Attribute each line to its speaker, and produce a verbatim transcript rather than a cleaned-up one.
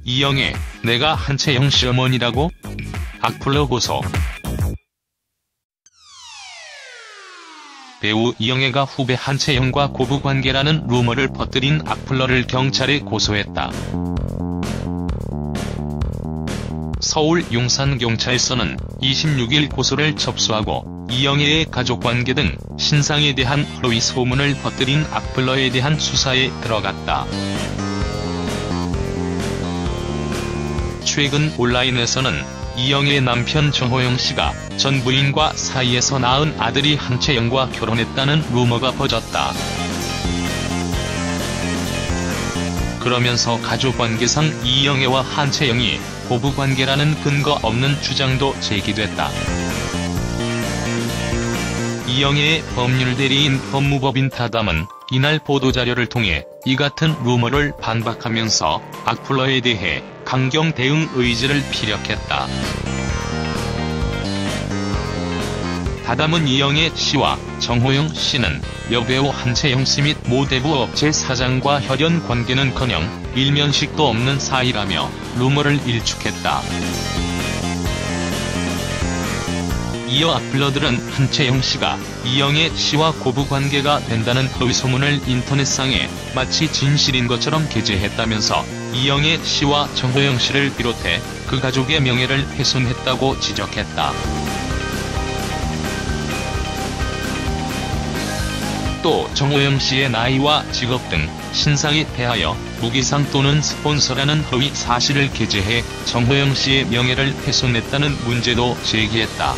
Speaker 1: 이영애, 내가 한채영 시어머니라고? 악플러 고소. 배우 이영애가 후배 한채영과 고부관계라는 루머를 퍼뜨린 악플러를 경찰에 고소했다. 서울 용산경찰서는 이십육일 고소를 접수하고 이영애의 가족관계 등 신상에 대한 허위 소문을 퍼뜨린 악플러에 대한 수사에 들어갔다. 최근 온라인에서는 이영애의 남편 정호영 씨가 전 부인과 사이에서 낳은 아들이 한채영과 결혼했다는 루머가 퍼졌다. 그러면서 가족관계상 이영애와 한채영이 고부관계라는 근거 없는 주장도 제기됐다. 이영애의 법률 대리인 법무법인 타담은 이날 보도자료를 통해 이 같은 루머를 반박하면서 악플러에 대해 강경 대응 의지를 피력했다. 타담은 이영애 씨와 정호영 씨는 여배우 한채영 씨 및 모 대부 업체 사장과 혈연 관계는커녕 일면식도 없는 사이라며 루머를 일축했다. 이어 악플러들은 한채영 씨가 이영애 씨와 고부관계가 된다는 허위소문을 인터넷상에 마치 진실인 것처럼 게재했다면서 이영애 씨와 정호영 씨를 비롯해 그 가족의 명예를 훼손했다고 지적했다. 또 정호영 씨의 나이와 직업 등 신상에 대하여 무기상 또는 스폰서라는 허위 사실을 게재해 정호영 씨의 명예를 훼손했다는 문제도 제기했다.